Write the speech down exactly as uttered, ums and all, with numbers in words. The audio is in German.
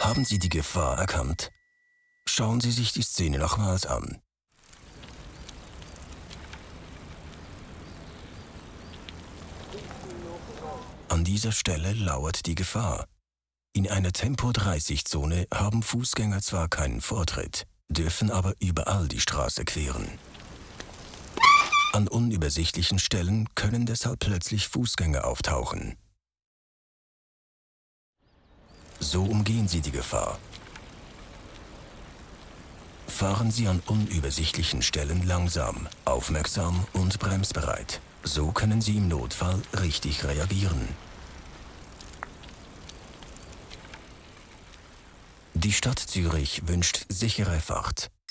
Haben Sie die Gefahr erkannt? Schauen Sie sich die Szene nochmals an. An dieser Stelle lauert die Gefahr. In einer Tempo dreißig Zone haben Fußgänger zwar keinen Vortritt, dürfen aber überall die Straße queren. An unübersichtlichen Stellen können deshalb plötzlich Fußgänger auftauchen. So umgehen Sie die Gefahr. Fahren Sie an unübersichtlichen Stellen langsam, aufmerksam und bremsbereit. So können Sie im Notfall richtig reagieren. Die Stadt Zürich wünscht sichere Fahrt.